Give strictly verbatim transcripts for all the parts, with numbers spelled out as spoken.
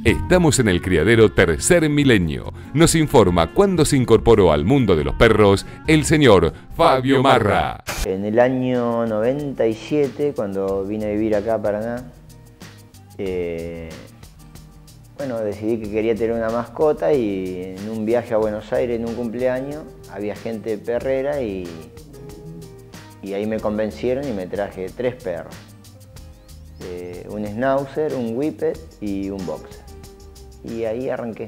Estamos en el criadero Tercer Milenio. Nos informa cuándo se incorporó al mundo de los perros el señor Fabio Marra. En el año noventa y siete, cuando vine a vivir acá a Paraná, eh, bueno, decidí que quería tener una mascota y en un viaje a Buenos Aires en un cumpleaños había gente perrera y, y ahí me convencieron y me traje tres perros. Eh, un Schnauzer, un Whippet y un Boxer. Y ahí arranqué.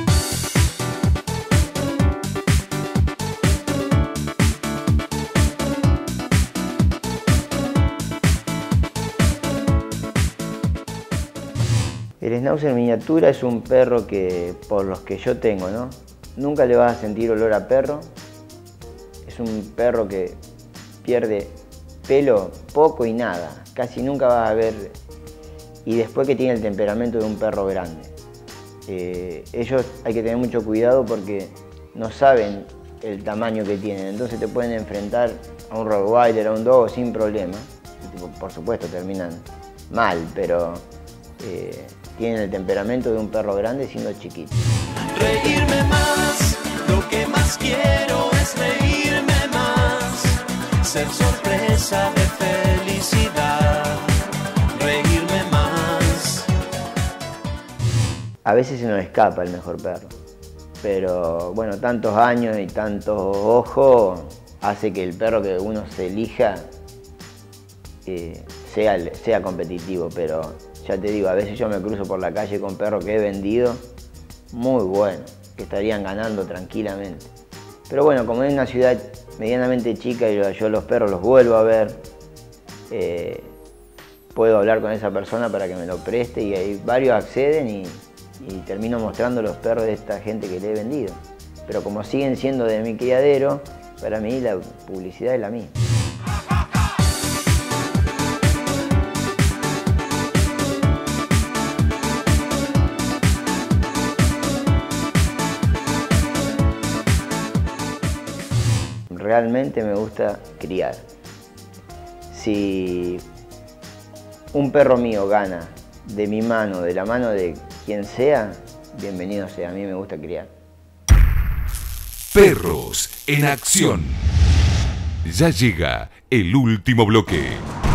El Schnauzer miniatura es un perro que, por los que yo tengo, ¿no? Nunca le vas a sentir olor a perro. Es un perro que pierde pelo poco y nada. Casi nunca vas a ver. Y después que tiene el temperamento de un perro grande. Eh, ellos hay que tener mucho cuidado porque no saben el tamaño que tienen, entonces te pueden enfrentar a un Rottweiler, a un Dogo sin problema. Y, por supuesto terminan mal, pero eh, tienen el temperamento de un perro grande siendo chiquito. Reírme más, lo que más quiero es reírme más, ser sorpresa de felicidad. A veces se nos escapa el mejor perro, pero bueno, tantos años y tantos ojos hace que el perro que uno se elija eh, sea, sea competitivo, pero ya te digo, a veces yo me cruzo por la calle con perros que he vendido muy buenos, que estarían ganando tranquilamente. Pero bueno, como es una ciudad medianamente chica y yo los perros los vuelvo a ver, eh, puedo hablar con esa persona para que me lo preste y hay varios acceden y y termino mostrando los perros de esta gente que le he vendido. Pero como siguen siendo de mi criadero, para mí la publicidad es la misma. Realmente me gusta criar. Si un perro mío gana de mi mano, de la mano de quien sea, bienvenido sea, a mí me gusta criar. Perros en acción. Ya llega el último bloque.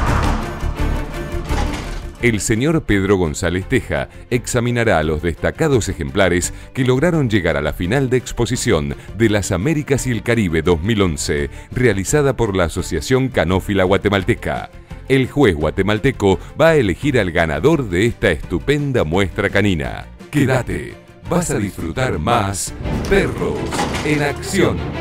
El señor Pedro González Teja examinará a los destacados ejemplares que lograron llegar a la final de exposición de las Américas y el Caribe dos mil once, realizada por la Asociación Canófila Guatemalteca. El juez guatemalteco va a elegir al ganador de esta estupenda muestra canina. Quédate, vas a disfrutar más Perros en Acción.